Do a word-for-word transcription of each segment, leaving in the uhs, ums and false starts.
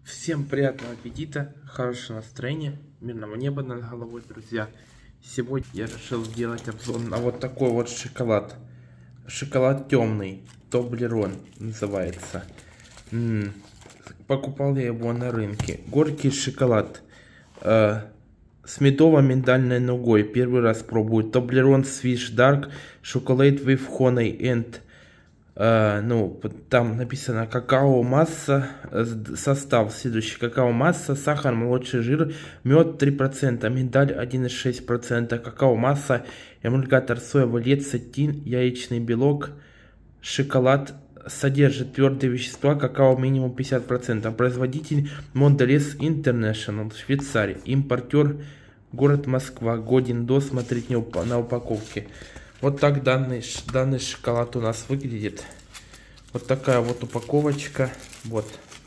Всем приятного аппетита, хорошего настроения, мирного неба над головой, друзья. Сегодня я решил сделать обзор на вот такой вот шоколад. Шоколад темный, Тоблерон называется. М -м. Покупал я его на рынке. Горький шоколад э, с медово-миндальной нугой. Первый раз пробую. Тоблерон Swiss Dark Chocolate with Honey and Uh, ну, там написано какао масса, состав следующий: какао масса, сахар, молочный жир, мед три процента, миндаль один и шесть десятых процента, какао масса, эмульгатор соевый лецитин, яичный белок, шоколад содержит твердые вещества, какао минимум пятьдесят процентов. Производитель Mondelez International, Швейцария. Импортер город Москва. Годен до, смотрите на упаковке. Вот так данный, данный шоколад у нас выглядит. Вот такая вот упаковочка. Вот.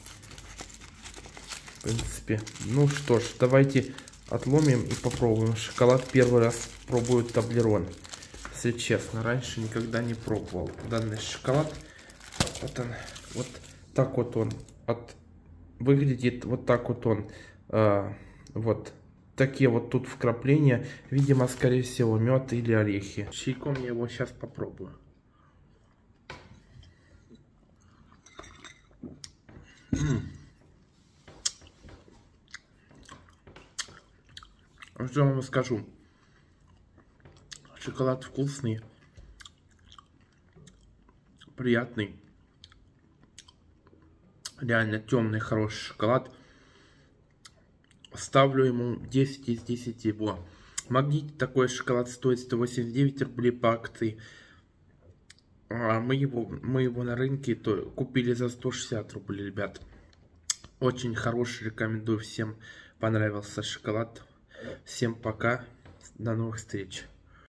В принципе. Ну что ж, давайте отломим и попробуем. Шоколад первый раз пробую Тоблерон. Если честно, раньше никогда не пробовал данный шоколад. Вот он. Вот так вот он от, выглядит. Вот так вот он. А, вот. Такие вот тут вкрапления, видимо, скорее всего, мед или орехи. Чайком я его сейчас попробую. М-м. Что вам скажу? Шоколад вкусный, приятный, реально темный, хороший шоколад. Ставлю ему десять из десяти его. В Магните такой шоколад стоит сто восемьдесят девять рублей по акции. А мы его, мы его на рынке то купили за сто шестьдесят рублей, ребят. Очень хороший, рекомендую всем. Понравился шоколад. Всем пока. До новых встреч.